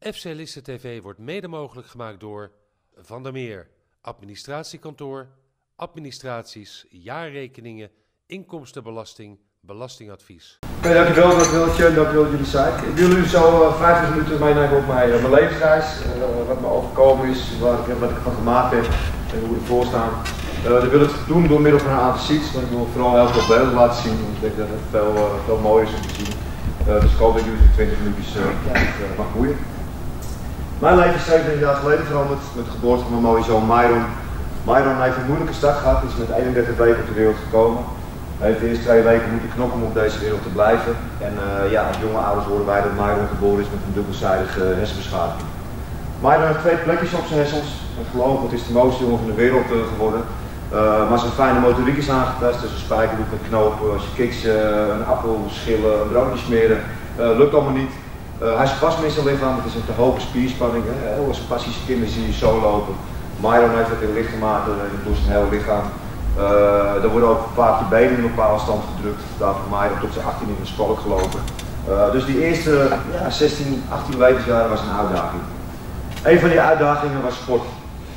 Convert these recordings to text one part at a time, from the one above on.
FC Lisse TV wordt mede mogelijk gemaakt door Van der Meer, administratiekantoor, administraties, jaarrekeningen, inkomstenbelasting, belastingadvies. Oké, dankjewel, dankjewel dat jullie zijn. Ik wil jullie zo 50 minuten meenemen op mijn levensreis, wat me overkomen is, wat ik ervan gemaakt heb en hoe we ervoor staan. Ik wil het doen door middel van een aantal sheets, maar ik wil vooral heel veel beelden laten zien, want ik denk dat het veel mooier is om te zien. Dus ik hoop dat jullie in 20 minuutjes mag boeien. Mijn leven is 27 jaar geleden veranderd met de geboorte van mijn mooie zoon Myron. Myron heeft een moeilijke start gehad, is met 31 weken op de wereld gekomen. Hij heeft de eerste 2 weken moeten knokken om op deze wereld te blijven. En als jonge ouders horen wij dat Myron geboren is met een dubbelzijdige hersenbeschadiging. Myron heeft 2 plekjes op zijn hersens. En geloof het is de mooiste jongen van de wereld geworden. Maar zijn fijne motoriek is aangetast, dus een spijkerdoek met knopen, als je kiksen, een appel schillen, een broodje smeren, lukt allemaal niet. Hij is vast met zijn lichaam, het is een te hoge spierspanning, heel spastische kinderen zie je zo lopen. Myron heeft het in lichte mate door zijn hele lichaam. Er worden ook vaak de benen in een bepaalde stand gedrukt, daarvoor Myron tot zijn 18 in de spalk gelopen. Dus die eerste 16, 18 levensjaren was een uitdaging. Een van die uitdagingen was sport.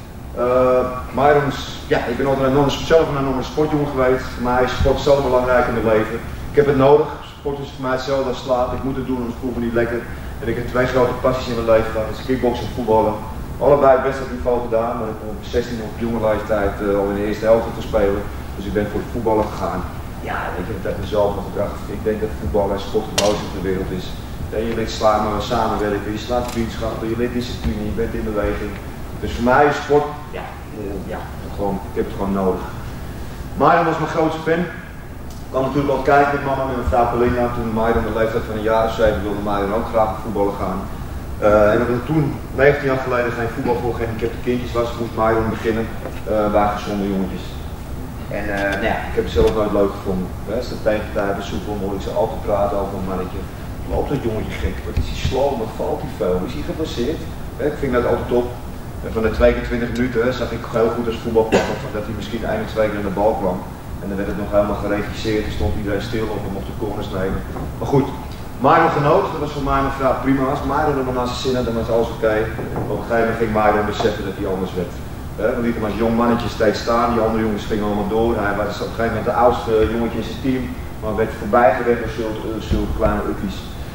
Ik ben altijd zelf een enorme sportjongen geweest. Voor mij is sport zo belangrijk in mijn leven. Ik heb het nodig. Sport is voor mij hetzelfde als slaap. Ik moet het doen, anders voel ik me niet lekker. En ik heb 2 grote passies in mijn leven gehad. Dat is kickboksen en voetballen. Allebei best op niveau gedaan, maar ik ben op 16 op jonge leeftijd al in de eerste helft te spelen. Dus ik ben voor het voetballen gegaan. Ja, weet je, dat heeft mezelf nog gebracht. Ik denk dat voetbal en sport het mooiste op de wereld is. Je leert samenwerken, je slaat vriendschappen, je leert discipline, je bent in beweging. Dus voor mij is sport, ik heb het gewoon nodig. Myron was mijn grootste fan. Ik kwam natuurlijk al kijken met mama en mijn vrouw Paulina. Toen Myron de leeftijd van een jaar of 7 wilde Myron ook graag op voetballen gaan. En omdat er toen, 19 jaar geleden, geen voetbal voor gehandicapte kindjes was, moest Myron beginnen bij gezonde jongetjes. En ik heb het zelf nooit leuk gevonden. Als de tegenpartij bij soepel, ik zou altijd praten over een mannetje. Loopt dat jongetje gek? Wat is hij slow? Wat valt hij veel? Is hij geblesseerd? Ik vind dat altijd top. En van de 2 keer 20 minuten zag ik heel goed als voetbalpapa dat hij misschien eindelijk 2 keer aan de bal kwam. En dan werd het nog helemaal geregisseerd, er stond iedereen stil op en mocht de corners nemen. Maar goed, Myron genoot, dat was voor mij mijn vrouw prima. Als Myron er maar naar zijn zin had, dan was alles oké. Op een gegeven moment ging Myron beseffen dat hij anders werd. We lieten hem als jong mannetje steeds staan, die andere jongens gingen allemaal door. Hij was op een gegeven moment de oudste jongetje in zijn team, maar werd voorbijgewerkt door zulke kleine ukkies.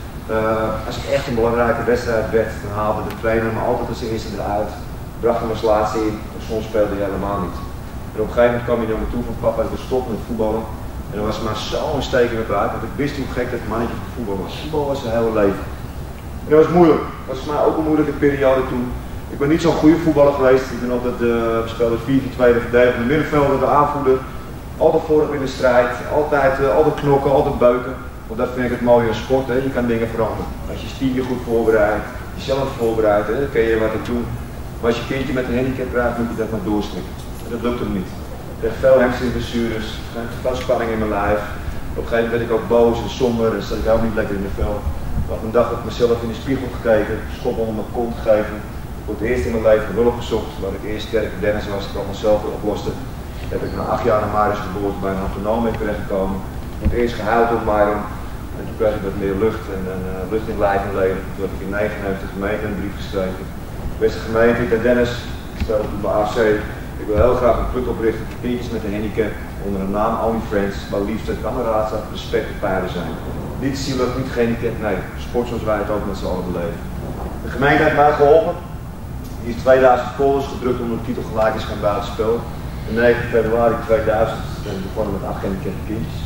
Als het echt een belangrijke wedstrijd werd, dan haalde de trainer me altijd als eerste eruit. Bracht hem als laatste in, en soms speelde hij helemaal niet. En op een gegeven moment kwam hij naar me toe van papa, ik wil stoppen met voetballen. En dat was maar zo'n steek in mijn buik, want ik wist hoe gek dat mannetje van voetbal was. Voetbal was zijn hele leven. En dat was moeilijk. Dat was voor mij ook een moeilijke periode toen. Ik ben niet zo'n goede voetballer geweest. Ik ben altijd speelde 4-4-2 verdedigende middenvelder, de aanvoerder. Altijd voorop in de strijd, altijd knokken, altijd beuken. Want dat vind ik het mooie aan sport, hè. Je kan dingen veranderen. Als je team je goed voorbereidt, jezelf voorbereidt, dan kun je wat doen. Maar als je kindje met een handicap krijgt, moet je dat maar doorslikken. Dat lukt hem niet. Ik kreeg veel hamstringblessures, te veel spanning in mijn lijf. Op een gegeven moment werd ik ook boos en somber en zat ik helemaal niet lekker in de vel. Ik had een dag op mezelf in de spiegel gekeken, schop onder mijn kont gegeven. Voor het eerst in mijn leven hulp gezocht, waar ik eerst sterke Dennis was, ik allemaal zelf oploste. Heb ik na 8 jaar naar Marius geboorte bij een autonoom ben terechtgekomen. Ik heb eerst gehuild op Myron en toen kreeg ik wat meer lucht en lucht in lijf en leven. Toen heb ik in 99 gemeente een brief geschreven. Beste gemeente, ik ben Dennis, ik speel op de AFC. Ik wil heel graag een club oprichten voor kindjes met een handicap onder de naam Only Friends, waar liefst het kameraadschap, respect en paarden zijn. Niet zielig, niet gehandicapt, nee, sport zoals wij het ook met z'n allen beleven. De gemeente heeft mij geholpen. Die is 2000 folders gedrukt om de titel gelijk is gaan buitenspel. En 9 februari 2000 ben ik begonnen met 8 gehandicapte kindjes.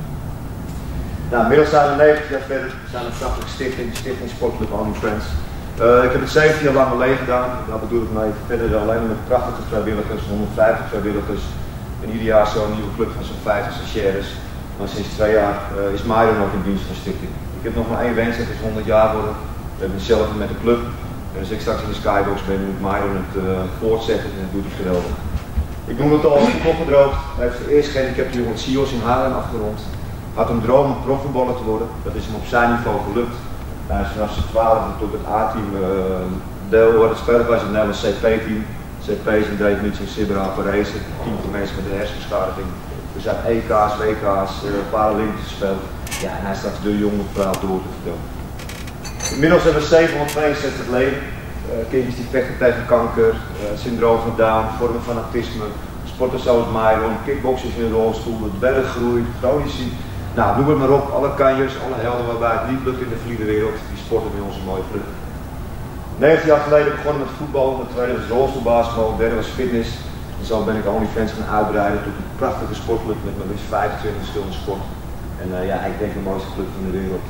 Nou, inmiddels zijn we 90 jaar verder, we zijn een prachtige stichting, de Stichting Sportclub Only Friends. Ik heb het 17 jaar lang alleen gedaan. Dat bedoel ik mee verder alleen met prachtige vrijwilligers, 150 vrijwilligers. En ieder jaar zo'n nieuwe club van zo'n 50 stagiaires. Maar sinds 2 jaar is Myron ook in dienst van de stichting. Ik heb nog maar 1 wens, dat is 100 jaar worden. We hebben hetzelfde met de club. En als ik straks in de skybox ben, moet Myron het voortzetten en dat doet hij geweldig. Ik noem het al, ik opgedroogd. Hij heeft de eerste gehandicapte jongen Sios in Haarlem afgerond. Had een droom om profvoetballer te worden. Dat is hem op zijn niveau gelukt. Hij is vanaf zijn 12e tot het A-team deel worden gespeeld bij zijn Nederlands CP-team. CP is in definitie Sibera Parese, het team voor mensen met een hersenbeschadiging. Dus hij heeft EK's, WK's, Paralympics gespeeld. Ja, en hij is straks de jonge verhaal door te vertellen. Inmiddels hebben we 762 leden. Kindjes die vechten tegen kanker, syndroom van Down, vormen van autisme, sporters zoals Myron, kickboxers in een rolstoel, het berggroei, chronisch ziek. Nou, noem het maar op, alle kanjers, alle helden waarbij het niet lukt in de valide wereld, die sporten bij onze mooie club. 19 jaar geleden begonnen met voetbal, de tweede was rolstoelbasketbal, de derde was fitness. En zo ben ik OnlyFans gaan uitbreiden tot een prachtige sportclub met maar liefst 25 verschillende sporten. En ja, ik denk de mooiste club van de wereld.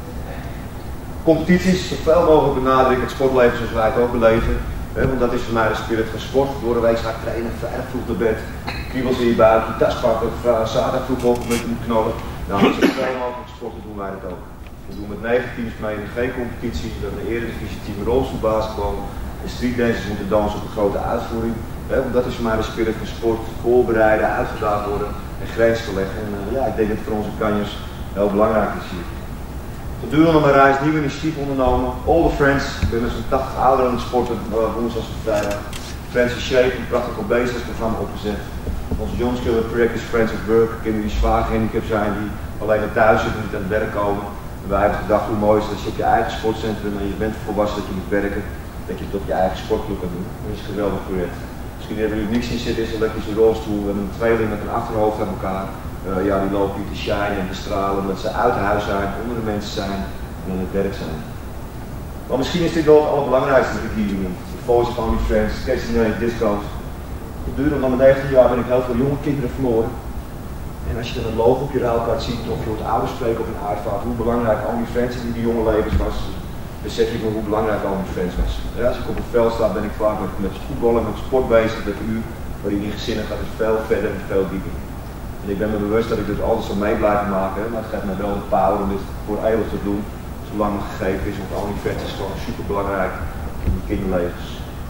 Competities, zoveel mogelijk benadrukken het sportleven zoals wij het ook beleven. Want dat is voor mij de spirit van sport. Door de week ga ik trainen, vrijdag vroeg naar bed, kriebels in je buik, je tas pakken, zaterdag vroeg op met je knollen. Nou, als je zoveel mogelijk sporten doen wij dat ook. We doen met 9 teams mee in geen competitie. We hebben een eredivisie team rolstoelbasketbal. De streetdancers moeten dansen op een grote uitvoering. Want dat is voor mij de spirit van sport. Voorbereiden, uitgedaagd worden en grenzen verleggen. En ja, ik denk dat het voor onze kanjers heel belangrijk is hier. Gedurende mijn reis nieuw initiatief ondernomen. All the Friends. Ik ben met zo'n 80 ouderen aan het sporten, woensdag en vrijdag. Friends in Shape, een prachtig obesitasprogramma opgezet. Onze Jonskiller project is Friends at Work. Kinderen die zwaar gehandicapt zijn, die alleen maar thuis zitten en niet aan het werk komen. En wij hebben gedacht hoe mooi is dat als je op je eigen sportcentrum en je bent volwassen dat je moet werken, dat je het op je eigen sportclub kan doen. Dat is een geweldig project. Misschien hebben jullie niks in zitten, is een elektrische rolstoel. We hebben een tweeling met een achterhoofd aan elkaar. Ja, die lopen hier te shinen en te stralen omdat ze uit huis zijn, onder de mensen zijn en aan het werk zijn. Maar misschien is dit wel het allerbelangrijkste dat ik hier doe. De Voice of OnlyFans, Casey Disco's. Gedurende mijn 19 jaar ben ik heel veel jonge kinderen verloren. En als je dan een logo op je ruilkaart ziet of je hoort ouders spreken op een uitvaart, hoe belangrijk OnlyFans in die jonge levens was, besef ik me hoe belangrijk OnlyFans was. Ja, als ik op het veld sta ben ik vaak met voetballen, met sport bezig, dat uur waar je in gezinnen gaat is veel verder en veel dieper. En ik ben me bewust dat ik dit altijd zal mee blijven maken, maar het geeft mij wel de power om dit voor eeuwig te doen, zolang het gegeven is, want OnlyFans is gewoon super belangrijk in die kinderlevens.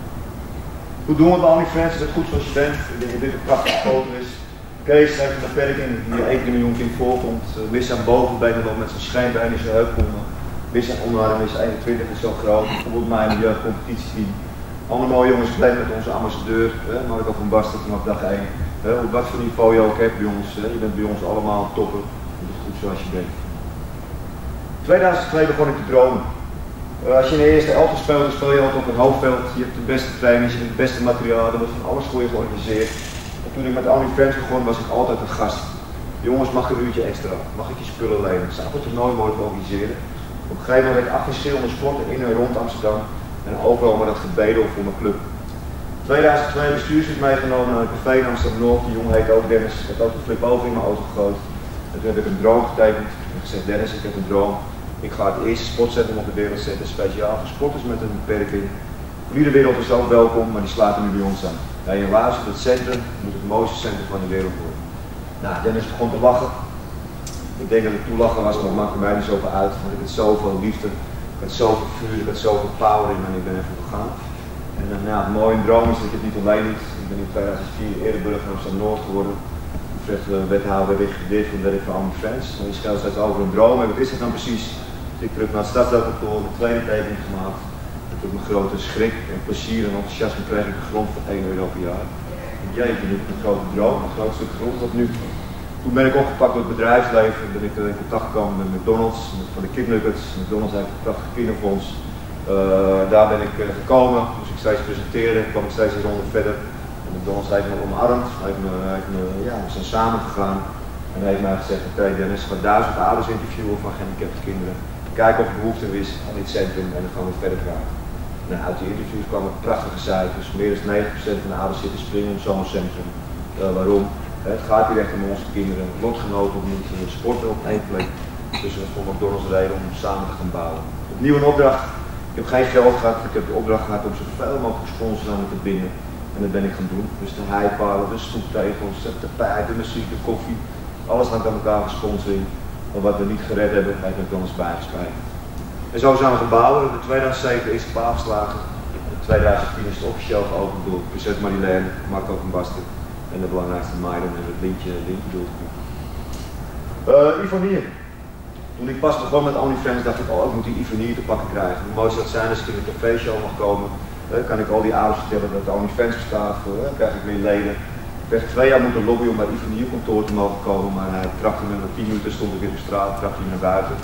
Hoe doen we het bij OnlyFans? Is het goed zoals je bent? Ik denk dat dit een prachtige foto is. Kees heeft een beperking die 1 miljoen kind voorkomt. Wist aan bovenbenen nog met zijn schijnbeen in zijn heupkonden. Wist aan onderarm is 21 en zo groot. Bijvoorbeeld mijn jeugdcompetitieteam. Andere mooie jongens gepland met onze ambassadeur, Marco van Basten vanaf dag 1. Wat voor niveau je ook hebt bij ons, je bent bij ons allemaal topper. Je bent goed zoals je bent. In 2002 begon ik te dromen. Als je in de eerste elftal speelt, dan speel je altijd op het hoofdveld. Je hebt de beste trainers, je hebt het beste materiaal, er wordt van alles voor je georganiseerd. En toen ik met OnlyFans begon, was ik altijd een gast. Jongens, mag ik een uurtje extra? Mag ik je spullen lenen? Ik zou het toernooi mogelijk organiseren. Op een gegeven moment werd ik 8 verschillende sporten in en rond Amsterdam. En overal maar dat gebedel voor mijn club. In 2002 bestuurslid meegenomen naar een café in Amsterdam-Noord. Die jongen heet ook Dennis. Ik had ook een flip over in mijn auto gegooid. En toen heb ik een droom getekend. En gezegd, Dennis, ik heb een droom. Ik ga het eerste sportcentrum op de wereld zetten, speciaal voor sporters met een beperking. Voor iedere wereld is ook welkom, maar die sluiten nu bij ons aan. Bij een luister, het centrum moet het mooiste centrum van de wereld worden. Nou, Dennis begon te lachen. Ik denk dat het toelachen was, maar het maakte mij niet zoveel uit, want ik had zoveel liefde, ik had zoveel vuur, ik had zoveel power in me en ik ben even gegaan. En nou, het mooie droom is dat ik het niet alleen doe. Ik ben in 2004 Ereburger van Amsterdam-Noord geworden. Wethouder werd gedeerd voor de werk van OnlyFans. En die scheldt steeds over een droom. En wat is het dan precies? Dus ik terug naar het stadsdeelkantoor, de tweede tekening gemaakt. En tot mijn grote schrik en plezier en enthousiasme kreeg ik een grond van €1 per jaar. En jeetje, nu heb ik een grote droom, een groot stuk grond tot nu. Toen ben ik opgepakt door het bedrijfsleven, ben ik in contact gekomen met McDonald's, van de kipnuggets. McDonald's heeft een prachtig kinderfonds. Daar ben ik gekomen, dus ik steeds presenteerde, kwam ik steeds een ronde verder. En McDonald's heeft me omarmd, we zijn samen gegaan. En heeft mij gezegd, oké Dennis, ga 1000 ouders interviewen van gehandicapte kinderen. Kijken of er behoefte is aan dit centrum en dan gaan we verder gaan. Nou, uit die interviews kwamen prachtige cijfers. Meer dan 90% van de ouders zitten springen in zo'n centrum. Waarom? Het gaat hier echt om onze kinderen. Lotgenoten moeten sporten op één plek. Dus dat is voor McDonald's reden om samen te gaan bouwen. Opnieuw een opdracht. Ik heb geen geld gehad. Ik heb de opdracht gehad om zoveel mogelijk sponsors aan me te binden. En dat ben ik gaan doen. Dus de heipalen, de stoeptegels, de tapijt, de muziek, de koffie. Alles hangt aan elkaar van sponsoring. En wat we niet gered hebben, heeft McDonald's bijgeschreven. En zo zijn we gaan bouwen. In 2007 is het paal geslagen. In 2010 is het officieel geopend door Prinses Marlene, Marco van Basten en de belangrijkste Myron en het lintje doelgroep. Ivonier. Toen ik pas begon met OnlyFans dacht ik, ik moet die Ivonier te pakken krijgen. Hoe mooi zou het zijn als ik in een tv-show mag komen. Kan ik al die ouders vertellen dat de OnlyFans bestaat, dan krijg ik weer leden. Ik heb 2 jaar moeten lobbyen om bij Ivonier kantoor te mogen komen, maar hij trapte me na 10 minuten, stond ik weer op straat, trapte hij naar buiten.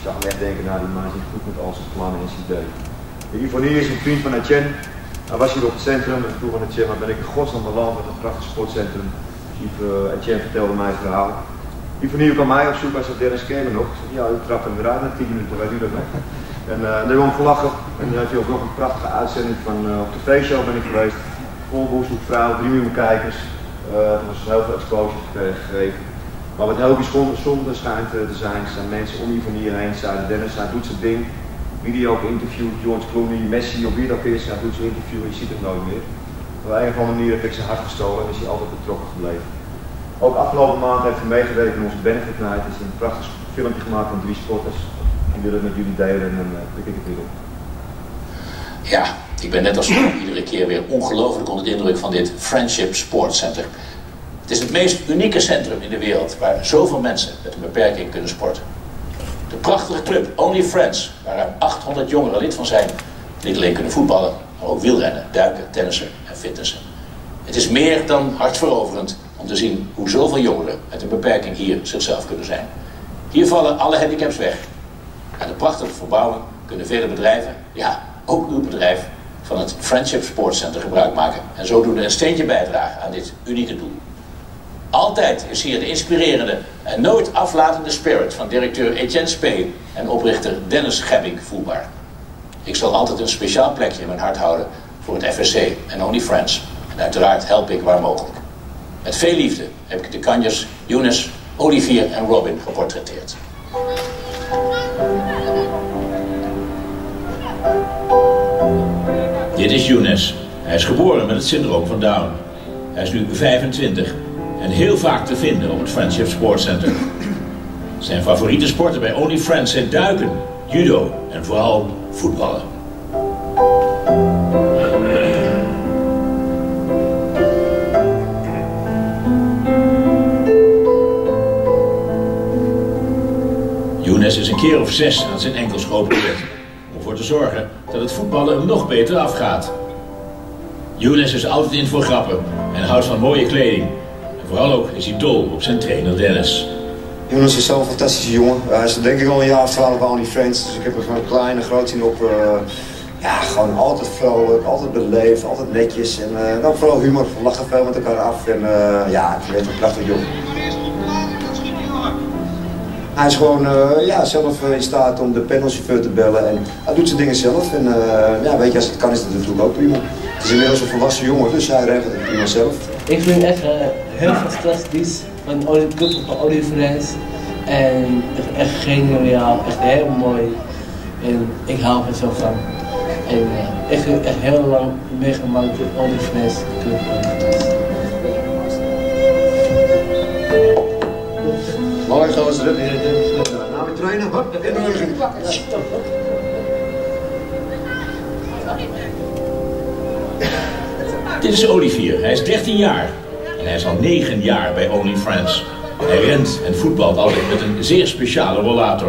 zag hem echt denken, nou die man is niet goed met al zijn plannen en zijn ideeën. Yvonne is een vriend van Etienne. Hij was hier op het centrum en vroeg aan Etienne, maar ben ik in godsnaam beland met een prachtig sportcentrum. Etienne vertelde mij het verhaal. Yvonne kwam mij op zoek, hij zei Dennis ken je me nog? Ik zei, ja, u trapte hem eruit na 10 minuten, weet u dat nog? En daar hebben we hem gelachen. En dan heeft hij ook nog een prachtige uitzending van op de TV-show ben ik geweest. Vol Boeshoek vrouw, 3 miljoen kijkers. Er was heel veel exposure gegeven. Maar wat heel bijzonder schijnt te zijn mensen om Yvonne heen zeiden Dennis, hij doet zijn ding. Wie die ook interviewt, George Clooney, Messi of wie dat is, hij doet zijn interview en je ziet het nooit meer. Op een of andere manier heb ik zijn hart gestolen en is hij altijd betrokken gebleven. Ook afgelopen maand heeft hij meegewerkt in onze Benefit Night. Het is een prachtig filmpje gemaakt van 3 sporters. Ik wil het met jullie delen en dan pik ik het weer op. Ja, ik ben net als iedere keer weer ongelooflijk onder de indruk van dit Friendship Sports Center. Het is het meest unieke centrum in de wereld waar zoveel mensen met een beperking kunnen sporten. De prachtige club Only Friends, waar ruim 800 jongeren lid van zijn, die niet alleen kunnen voetballen, maar ook wielrennen, duiken, tennissen en fitnessen. Het is meer dan hartveroverend om te zien hoe zoveel jongeren met een beperking hier zichzelf kunnen zijn. Hier vallen alle handicaps weg. En de prachtige verbouwing kunnen vele bedrijven, ja, ook uw bedrijf, van het Friendship Sports Center gebruik maken en zodoende een steentje bijdragen aan dit unieke doel. Altijd is hier de inspirerende en nooit aflatende spirit van directeur Etienne Spee en oprichter Dennis Gebbink voelbaar. Ik zal altijd een speciaal plekje in mijn hart houden voor het FSC en Only Friends. En uiteraard help ik waar mogelijk. Met veel liefde heb ik de kanjers Younes, Olivier en Robin geportretteerd. Dit is Younes. Hij is geboren met het syndroom van Down. Hij is nu 25 en heel vaak te vinden op het Friendship Sports Center. Zijn favoriete sporten bij Only Friends zijn duiken, judo en vooral voetballen. Younes is een keer of 6 aan zijn enkels geopereerd om ervoor te zorgen dat het voetballen hem nog beter afgaat. Younes is altijd in voor grappen en houdt van mooie kleding. En vooral ook is hij dol op zijn trainer Dennis. Younes is zo'n fantastische jongen. Hij is denk ik al een jaar of 12 bij Only Friends. Dus ik heb hem van klein en groot zien op. Ja, gewoon altijd vrolijk, altijd beleefd, altijd netjes. En ook vooral humor. We lachen veel met elkaar af. En ja, ik weet een prachtig jongen. Hij is gewoon zelf in staat om de panelchauffeur te bellen en hij doet zijn dingen zelf. En ja, weet je, als het kan is dat natuurlijk ook prima. Het is inmiddels een volwassen jongen, dus hij regelt het prima zelf. Ik vind echt heel fantastisch van de club van Only Friends. En echt geniaal, echt heel mooi. En ik hou er zo van. En ik heb echt heel lang meegemaakt met Only Friends club. Mooi gozer, nou weer trainen, hop, in de rug. Dit is Olivier, hij is 13 jaar en hij is al 9 jaar bij Only Friends. Hij rent en voetbalt altijd met een zeer speciale rollator.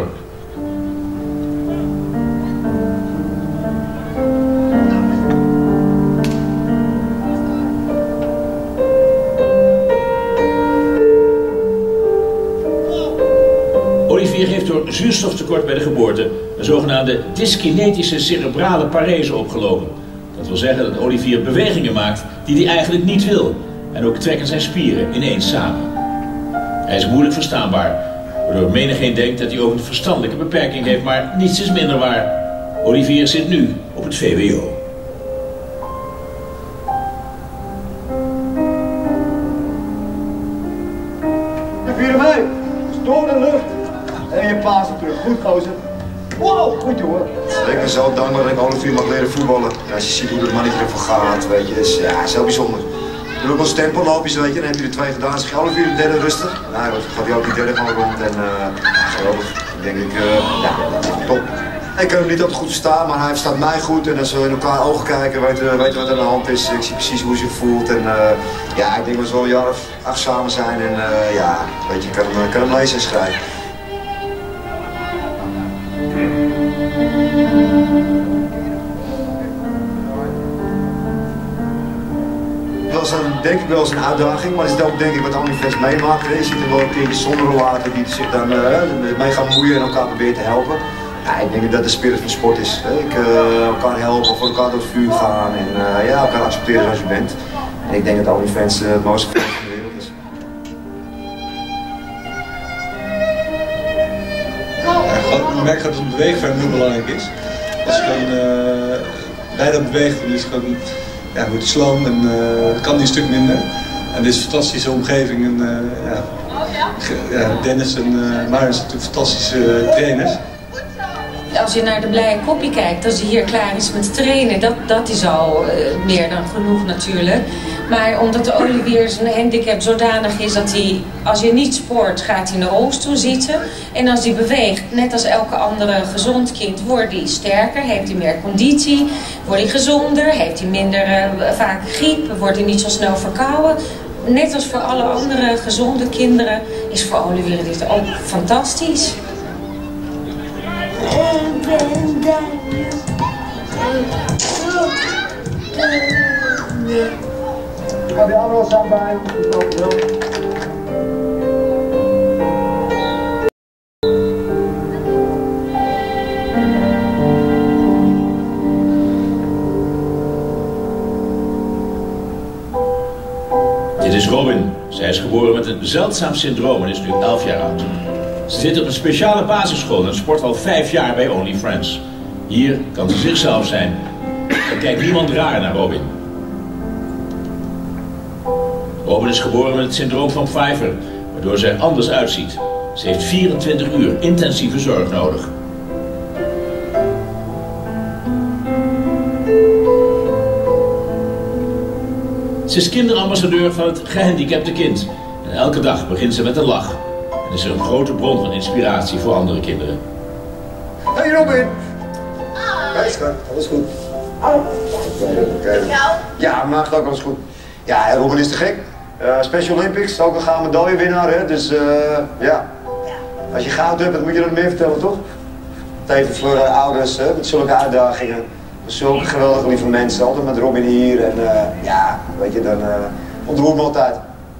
Olivier heeft door zuurstoftekort bij de geboorte een zogenaamde dyskinetische cerebrale parese opgelopen. Dat wil zeggen dat Olivier bewegingen maakt die hij eigenlijk niet wil. En ook trekken zijn spieren ineens samen. Hij is moeilijk verstaanbaar, waardoor menigeen denkt dat hij ook een verstandelijke beperking heeft, maar niets is minder waar. Olivier zit nu op het VWO. De vierde mij, door de lucht en je paas hem terug. Goed gozer. Wow, goed jongen. Ik ben zo dankbaar dat ik Olivier mag leren voetballen. Ja, als je ziet hoe dat mannetje ervoor gaat, weet je, is ja, is heel bijzonder. Je doet ook wel tempo-loopjes, weet je, dan heb je er 2 gedaan. Zeg je Olivier de derde rustig. Nou, dan gaat hij ook die derde gewoon rond en geweldig. Ik denk ja, top. Ik kan hem niet altijd goed verstaan, maar hij verstaat mij goed. En als we in elkaar ogen kijken, weten we wat er aan de hand is. Ik zie precies hoe hij zich voelt. En ja, ik denk dat we zo een jaar of 8 samen zijn. En ja, weet je, ik kan hem lezen en schrijven. was dan denk ik wel eens een uitdaging, maar is het ook denk ik wat OnlyFans meemaken. Je ziet er wel een keertje zonder rollator die zich dan mee gaan moeien en elkaar proberen te helpen. Ja, ik denk dat dat de spirit van sport is. Elkaar helpen, voor elkaar door het vuur gaan en elkaar accepteren zoals je bent. En ik denk dat OnlyFans het mooiste van de wereld is. Je merkt dat het beweegverder heel belangrijk is. Als je gewoon bijna beweegt, dan is het gewoon wordt je sloom en kan die een stuk minder. En dit is een fantastische omgeving. En, Dennis en Marius zijn natuurlijk fantastische trainers. Als je naar de blije koppie kijkt, als hij hier klaar is met trainen, dat is al meer dan genoeg natuurlijk. Maar omdat de Olivier zijn handicap zodanig is dat hij, als je niet sport, gaat hij in de rolstoel zitten. En als hij beweegt, net als elke andere gezond kind, wordt hij sterker, heeft hij meer conditie, wordt hij gezonder, heeft hij minder vaak griep, wordt hij niet zo snel verkouden. Net als voor alle andere gezonde kinderen is voor Olivier dit ook fantastisch. Ga die andere samen bij. Dit is Robin. Zij is geboren met een zeldzaam syndroom en is nu 11 jaar oud. Ze zit op een speciale basisschool en sport al 5 jaar bij OnlyFans. Hier kan ze zichzelf zijn. Er kijkt niemand raar naar Robin. Robin is geboren met het syndroom van Pfeiffer, waardoor zij er anders uitziet. Ze heeft 24 uur intensieve zorg nodig. Ze is kinderambassadeur van het gehandicapte kind. En elke dag begint ze met een lach. En is er een grote bron van inspiratie voor andere kinderen. Hey Robin! Hey schat, alles goed? Ja, maar gaat ook alles goed. Ja, Robin is te gek. Special Olympics, ook een gouden medaillewinnaar, hè? Dus ja. Als je goud hebt, dan moet je dat meer vertellen, toch? Tegen voor ouders, hè? Met zulke uitdagingen. Zulke geweldige lieve mensen, altijd met Robin hier en ja, weet je, dan ontroert me altijd.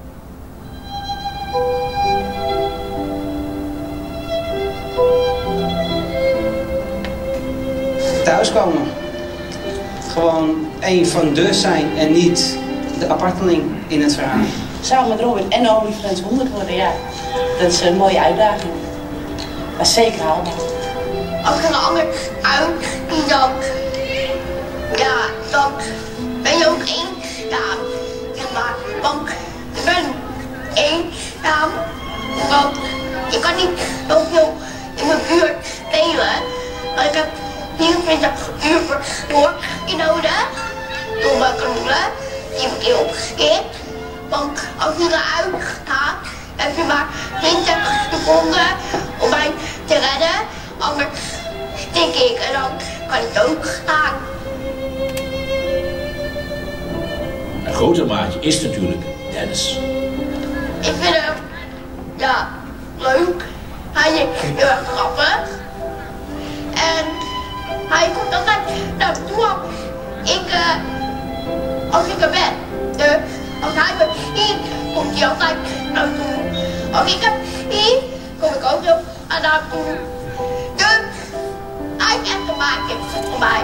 Thuiskomen. Gewoon één van de zijn en niet de aparteling in het verhaal. Samen met Robin en OnlyFans 100 worden, ja. Dat is een mooie uitdaging. Maar zeker haalbaar. Als een ander uit die dat, ja, dat ben je ook eenzaam, zeg maar. Want ik ben eenzaam, want ik kan niet zoveel in mijn buurt spelen. Maar ik heb 24 uur voor sport nodig, door mijn kanonnen, die heb ik heel opgeskipt. Want als je eruit gaat, heb je maar 20 seconden om mij te redden, anders stik ik en dan kan ik ook gaan. Een grote maatje is natuurlijk Dennis. Ik vind hem, ja, leuk. Hij is heel erg grappig. En hij komt altijd naar me toe als ik er ben. Als hij me ziet, komt hij altijd naar me toe. Als ik hem zie, kom ik ook heel naar hem toe. Dus hij is echt een maatje voor mij.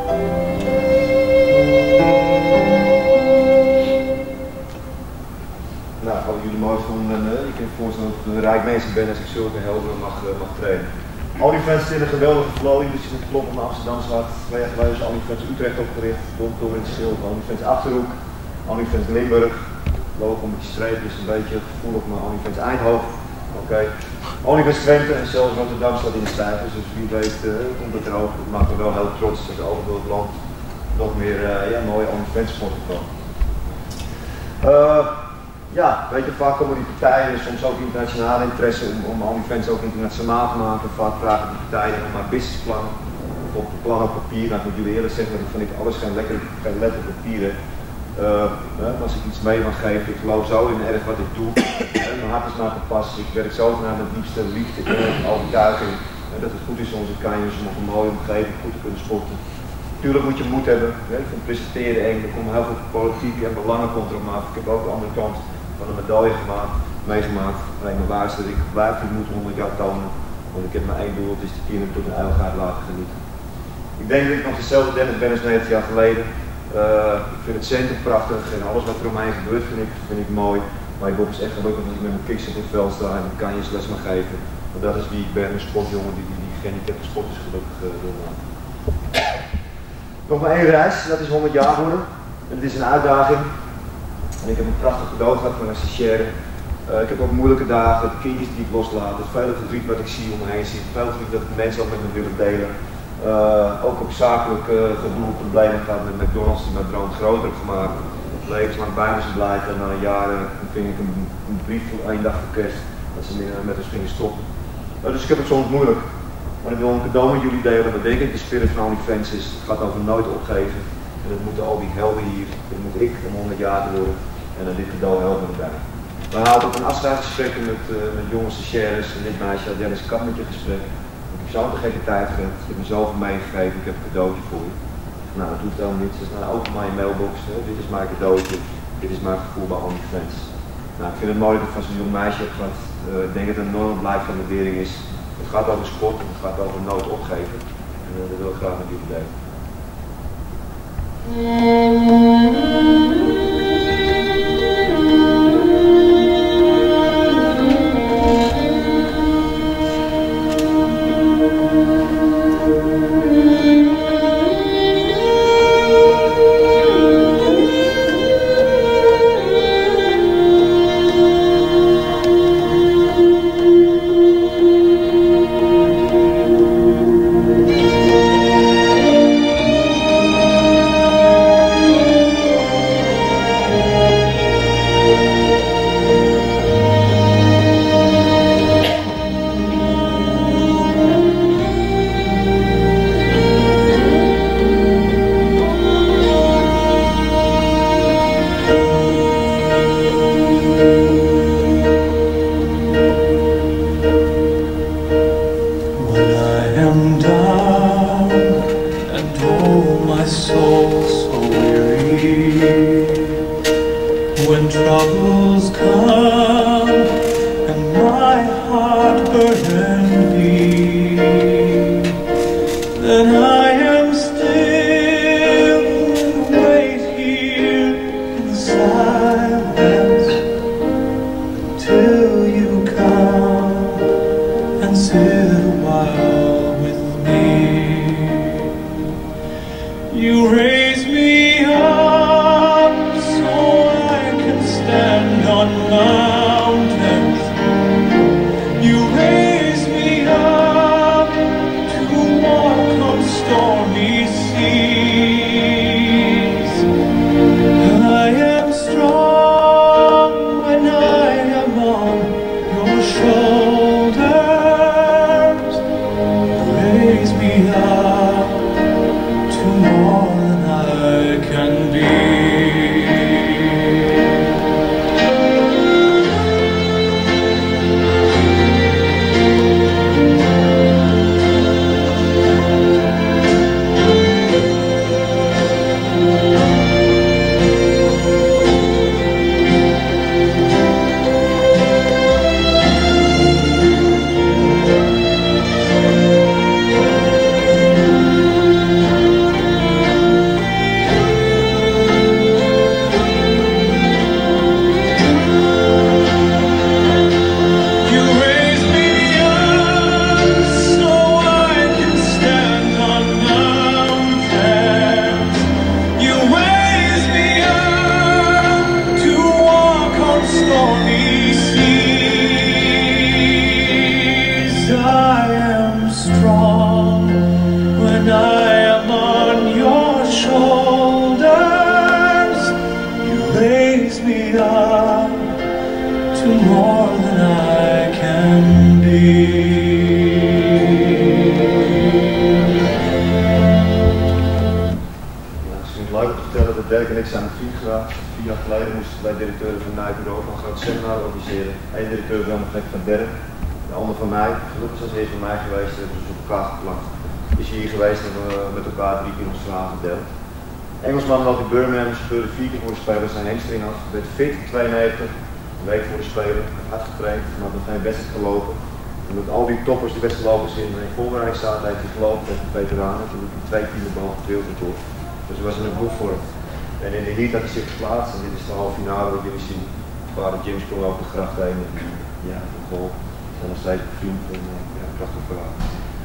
Nou, gaan we jullie mooi vonden. Ik kan me voorstellen dat ik een rijk mensen ben als ik zulke helden mag trainen. OnlyFans is een geweldige flow, jullie zien het klopt om Amsterdam zwart. 2 jaar geleden is OnlyFans Utrecht opgericht, Domtoren in het Schild, OnlyFans Achterhoek, OnlyFans Limburg. Logo met die streep is een beetje het gevoel op mijn OnlyFans Eindhoven. Oké. OnlyFans Twente en zelfs Rotterdam staat in de cijfers, dus wie weet komt het er ook. Dat maakt me wel heel trots dat er over het land nog meer mooie OnlyFans sporten komen. Ja, weet je, vaak komen die partijen, soms ook internationale interesse om OnlyFans ook internationaal te maken. Vaak vragen die partijen om maar businessplannen, of een plan op papier. Nou, ik moet jullie eerlijk zeggen, dat vind ik alles geen letter op papier. Als ik iets mee mag geven, ik geloof zo in erg wat ik doe. Mijn hart is naar gepast, ik werk zo naar de diepste liefde, overtuiging. Dat het goed is in onze kanjers om op een mooie omgeving goed te kunnen sporten. Natuurlijk moet je moed hebben, van presenteren en er komt heel veel politiek en belangen komt erop af. Ik heb ook de andere kant van de medaille meegemaakt. Alleen maar waar is dat ik blijf die moed 100 jaar tonen. Want ik heb maar één doel, het is de kinderen tot een eeuwigheid laten genieten. Ik denk dat ik nog dezelfde Dennis ben als 90 jaar geleden. Ik vind het centrum prachtig en alles wat er omheen gebeurt vind ik mooi. Maar ik word dus echt gelukkig als ik met mijn kicks op het veld sta en ik kan je les maar geven. Want dat is wie ik ben, een sportjongen die gehandicapte sporters gelukkig wil maken. Nog maar één reis, dat is 100 jaar geworden. En het is een uitdaging. En ik heb een prachtig cadeau gehad van een stagiaire. Ik heb ook moeilijke dagen, de kindjes die ik loslaat, het vele verdriet wat ik zie om me heen zie, het vele verdriet dat mensen ook met me willen delen. Ook op zakelijk gedoe problemen gehad met McDonald's die mijn droom groter heeft gemaakt. Levenslang bij me zijn blijven en na jaren ontving ik een brief voor 1 dag voor kerst dat ze met ons gingen stoppen. Dus ik heb het soms moeilijk. Maar ik wil een cadeau met jullie delen, dat denk ik de spirit van OnlyFans is. Het gaat over nooit opgeven. En dat moeten al die helden hier, dat moet ik om 100 jaar te worden. En dan dit cadeau helpen erbij. We hadden ook een afscheidsgesprek met jonge stagiaires en dit meisje had Dennis Kap met je gesprek. Ik heb zo'n gekke tijd gehad, je hebt me zoveel meegegeven, ik heb een cadeautje voor je. Nou, dat doet helemaal niets. Dus nou, open maar je mailbox, dit is mijn cadeautje, dit is mijn gevoel bij OnlyFans. Nou, ik vind het mooi dat ik van zo'n jong meisje heb gehad. Ik denk dat het een enorme blijk van waardering is. Het gaat over sport en het gaat over nooit opgeven. En dat wil ik graag met jullie delen. Dirk en ik zijn met vriend geraakt. 4 jaar geleden moesten wij directeuren van Nike Europa een groot seminar organiseren. Eén directeur is helemaal gek van Dirk, de ander van mij. Gelukkig is eerst van mij geweest, hebben ze op elkaar geplakt. is hij hier geweest en we met elkaar 3 keer ons verhaal gedeeld. Engelsman loopt in Birmingham, gebeurde 4 keer voor de speler, zijn hamstring af, werd fit, 92, een week voor de speler, hard getraind, maar nog geen wedstrijd gelopen. En met al die toppers die best lopers in voorbereiding zaten, heeft hij gelopen tegen de veteranen, toen hij 2 keer de bal wereldrecord. Dus hij was in een bloedvorm. En in de heat had hij zich geplaatst en dit is de halve finale wat jullie zien. Waar James sprong over de gracht heen en ja, een goal. En nog steeds bevriend en ja, prachtig verhaal.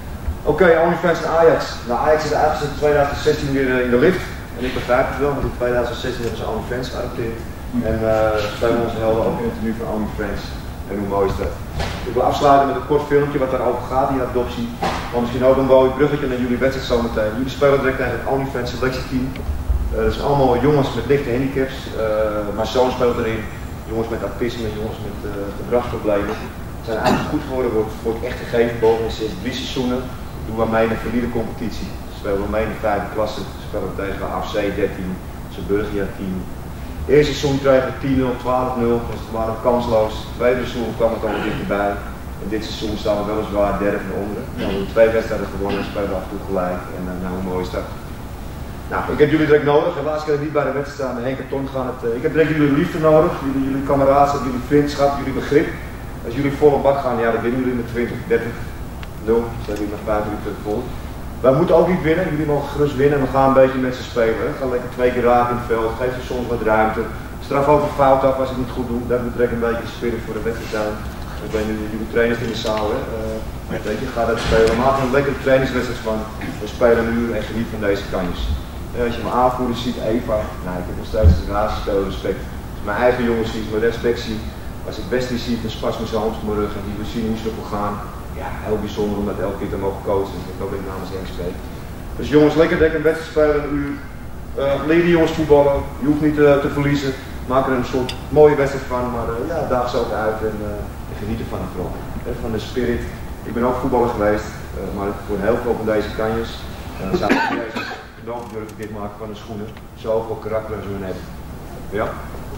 Oké, OnlyFans en Ajax. Nou, Ajax is eigenlijk in 2016 weer in de lift. En ik begrijp het wel, want in 2016 hebben ze OnlyFans geadopteerd. En spelen onze helden ook in het tenue van OnlyFans. En hoe mooi is dat? Ik wil afsluiten met een kort filmpje wat daarover gaat, die adoptie. Maar misschien ook een mooi bruggetje naar jullie wedstrijd zometeen. Jullie spelen direct tegen het OnlyFans selectieteam. Dat zijn allemaal jongens met lichte handicaps. Mijn zoon speelt erin. Jongens met autisme, jongens met gedragsproblemen. Ze zijn eigenlijk goed geworden, wordt echt gegeven boven sinds 3 seizoenen. Doen we mee in de valide competitie. Spelen we mee in de 5e klasse. Spelen we tegen de AFC 13, zijn Burgia 10. Eerste seizoen kregen we 10-0, 12-0, dus we waren kansloos. Tweede seizoen kwam het allemaal dichterbij. En dit seizoen staan we weliswaar derde van onderen. We hebben 2 wedstrijden gewonnen en spelen af en toe gelijk. En nou, hoe mooi is dat? Nou, ik heb jullie direct nodig. Helaas kan ik niet bij de wedstrijd staan. Henk en Ton gaan het. Ik heb direct jullie liefde nodig, jullie kameraadschap, jullie vriendschap, jullie begrip. Als jullie volle bak gaan, ja, dan winnen jullie met 20, 30, 0. Ze hebben jullie nog 5 minuten vol. Wij moeten ook niet winnen, jullie mogen gerust winnen en we gaan een beetje met ze spelen. Ga lekker 2 keer raken in het veld, geef ze soms wat ruimte. Straf ook een fout af als ik het niet goed doe. Dat moet direct een beetje de spirit voor de wedstrijd zijn. Ik ben nu jullie trainers in de zaal, hè. Weet je, ga dat spelen. Maak er een lekkere trainingswedstrijd van. We spelen een uur en geniet van deze kanjes. Als je mijn aanvoerder ziet, Eva, nou, ik heb nog steeds een razenspel respect. Als mijn eigen jongens zie, mijn respect zie. Als ik Wesley zie, dan spas met zijn hand op mijn rug en die we zien hoe ze ervoor gaan. Ja, heel bijzonder om dat elke keer te mogen coachen. Ik hoop dat ik namens Henk spreek. Dus jongens, lekker denk een wedstrijd spelen, een uur. Leer die jongens voetballen, je hoeft niet te verliezen. Maak er een soort mooie wedstrijd van, maar ja, daag ze ook uit en geniet ervan vooral. Van de spirit. Ik ben ook voetballer geweest, maar voor heel veel van deze kanjes zou ik niet eens cadeau durven dit maken van de schoenen. Zoveel karakter als hun hebben. Ja?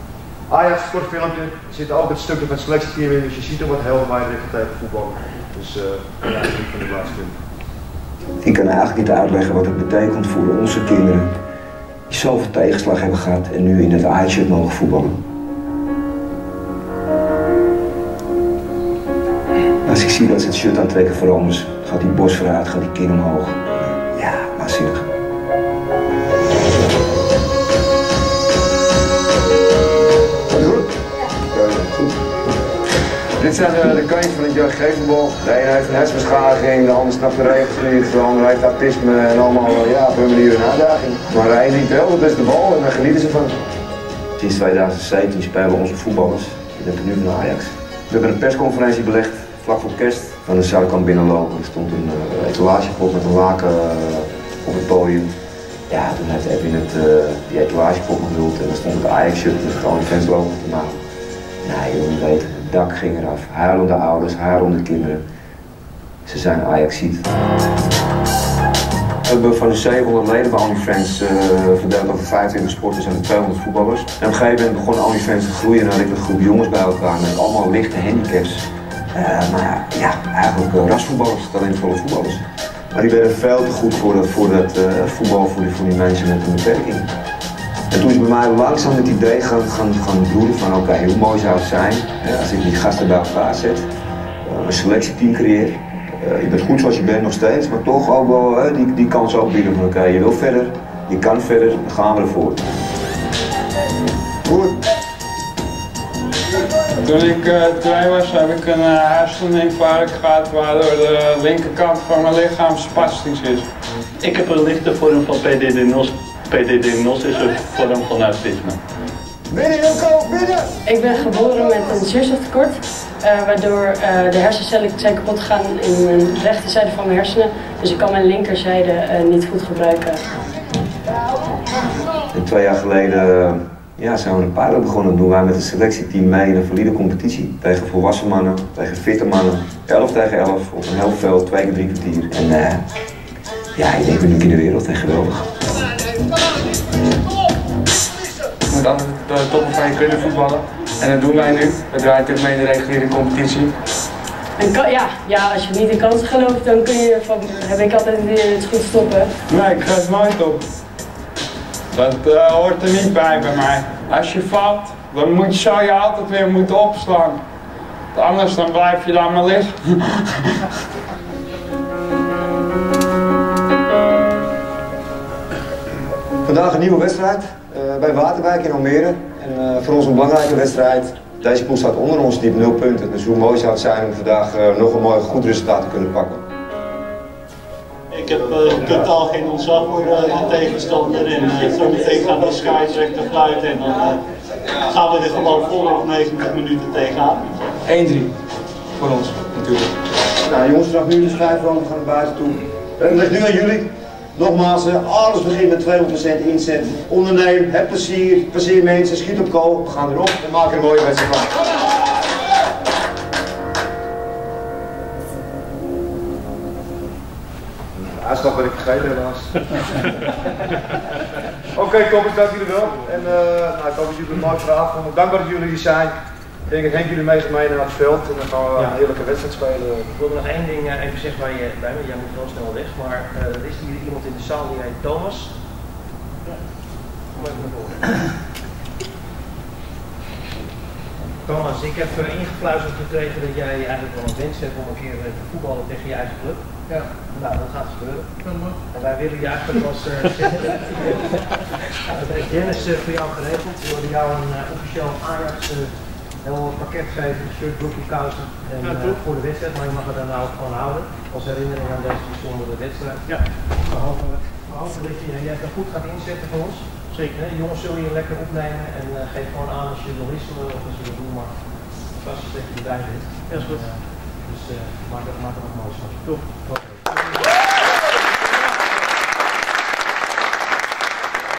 Ajax, kort filmpje. Er zit ook het stukje van het selectieteam in, dus je ziet er wat heel weinig tegen voetballen. Dus ja, ik van de laatste film. Ik kan eigenlijk niet uitleggen wat het betekent voor onze kinderen die zoveel tegenslag hebben gehad en nu in het Ajax-shirt mogen voetballen. Als ik zie dat ze het shirt aantrekken voor ons, gaat die borst vooruit, gaat die kin omhoog. Ja, waanzinnig. Dit zijn de kanjes van het jeugdgevenbal. De ene heeft een hersenbeschadiging, de ander snapt de regels niet, de ander heeft autisme en allemaal ja, op een manier een uitdaging. Maar hij niet wel, dat is de bal en daar genieten ze van. Sinds 2017 spelen onze voetballers in het tenue van Ajax. We hebben een persconferentie belegd, vlak voor kerst. Van de zuidkant binnenlopen. Er stond een etalagepot met een laken op het podium. Ja, toen heeft Edwin die etalagepot gevuld en er stond het Ajax-shirt met het OnlyFans logo te maken. Nee, je wil niet weten. Het dak ging eraf. Huilende ouders, huilende kinderen. Ze zijn Ajaxiet. We hebben van de 700 leden bij OnlyFans verdeeld over 25 sporters en 200 voetballers. En op een gegeven moment begon OnlyFans te groeien en had ik een groep jongens bij elkaar met allemaal lichte handicaps. Maar ja, eigenlijk rasvoetballers, talentvolle voetballers. Maar die werden veel te goed voor dat voetbal voor die mensen met een beperking. En toen is bij mij langzaam het idee gaan broeden van oké, hoe mooi zou het zijn als ik die gasten bij elkaar zet, een selectieteam creëer. Je bent goed zoals je bent nog steeds, maar toch ook wel die kans ook bieden van oké, je wil verder, je kan verder, dan gaan we ervoor. Goed. Toen ik 2 was, heb ik een herseninfarct gehad waardoor de linkerkant van mijn lichaam spastisch is. Ik heb een lichte vorm van PDD-NOS. PDD-NOS is een vorm van autisme. Binnen Ilko, binnen! Ik ben geboren met een zuurstoftekort, waardoor de hersencellen zijn kapot gegaan in mijn rechterzijde van mijn hersenen. Dus ik kan mijn linkerzijde niet goed gebruiken. En 2 jaar geleden zijn we een pilot begonnen. Doen wij met een selectieteam mee in een valide competitie. Tegen volwassen mannen, tegen fitte mannen. 11 tegen 11 op een heel veld, 2 keer 3 kwartier. En ja, ik denk uniek in de wereld en geweldig. Met dan de toppen van je kunnen voetballen. En dat doen wij nu. We draaien natuurlijk mee in de reguliere competitie. Als je niet in kansen gelooft, dan heb ik altijd het goed stoppen. Nee, ik geef nooit op. Dat hoort er niet bij mij. Als je valt, dan zou je altijd weer moeten opslaan. Anders dan blijf je daar maar liggen. Vandaag een nieuwe wedstrijd bij Waterwijk in Almere. En voor ons een belangrijke wedstrijd. Deze ploeg staat onder ons, die heeft 0 punten. Dus hoe mooi zou het zijn om vandaag nog een mooi goed resultaat te kunnen pakken. Ik heb totaal geen ontzag voor de tegenstander. En zo meteen gaat de scheidsrechter fluiten. En dan gaan we er gewoon vol op 90 minuten tegenaan. 1-3 voor ons natuurlijk. Nou jongens, vanaf nu de schijfrand, we gaan naar buiten toe. Het ligt nu aan jullie. Nogmaals, alles begint met 200% inzet. Onderneem, heb plezier, passeer mensen, schiet op goal. We gaan erop en maken een mooie wedstrijd van. De uitslag ben ik vergeten helaas. Oké, toppers, dank jullie wel. En ik hoop dat jullie een mooi verhaal vonden. Dankbaar dat jullie hier zijn. Ik denk dat Henk jullie mee naar het veld en dan gaan we een heerlijke wedstrijd spelen. Ik wilde nog één ding even zeggen waar je bij bent. Jij moet wel snel weg, maar er is hier iemand in de zaal die heet Thomas. Kom even naar voren. Thomas, ik heb ingefluisterd gekregen dat jij eigenlijk wel een wens hebt om een keer te voetballen tegen je eigen club. Ja. Nou, dat gaat gebeuren. En wij willen je eigenlijk als dat heeft Dennis voor jou geregeld. We willen jou een officieel Ajax heel pakket geven, een shirt, broekje, kousen en voor de wedstrijd, maar je mag het daar nou ook gewoon houden als herinnering aan deze bijzondere wedstrijd. Ja. We hopen dat jij het goed gaat inzetten voor ons. Zeker. De jongens zullen je lekker opnemen en geef gewoon aan als je wil wisselen of als je wil doen, maar fantastisch dat je erbij bent. Ja, is goed. Dus maak er wat moois van. Top.